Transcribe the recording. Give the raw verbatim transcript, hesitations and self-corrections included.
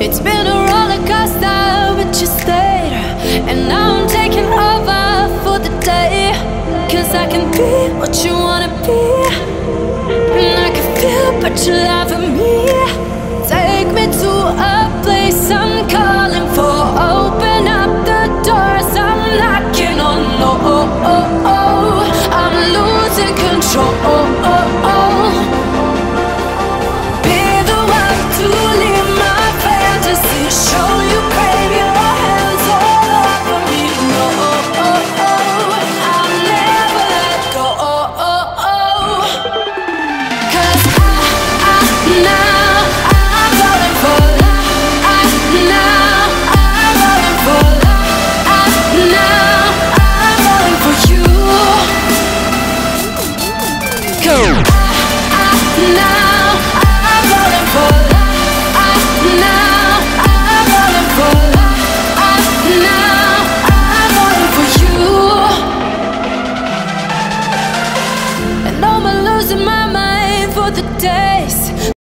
It's been a roller coaster, but you stayed. And now I'm taking over for the day. Cause I can be what you wanna be, and I can feel but you love me. Take me to a place I'm calling for. Open up the doors I'm knocking on. No, oh, oh, oh. I'm losing control. Oh, oh, oh. Be the one to leave my fantasy. Show you crave your hands all over me. No, oh, oh, oh. I'll never let go. Oh, oh, oh. Cause I, I, now I'm falling for love. I, now I'm falling for love. I, now I'm falling for you. Go. I, I, now I'm falling for love. I, now I'm falling for love. I, now I'm falling for you. And I'm losing my mind for the days.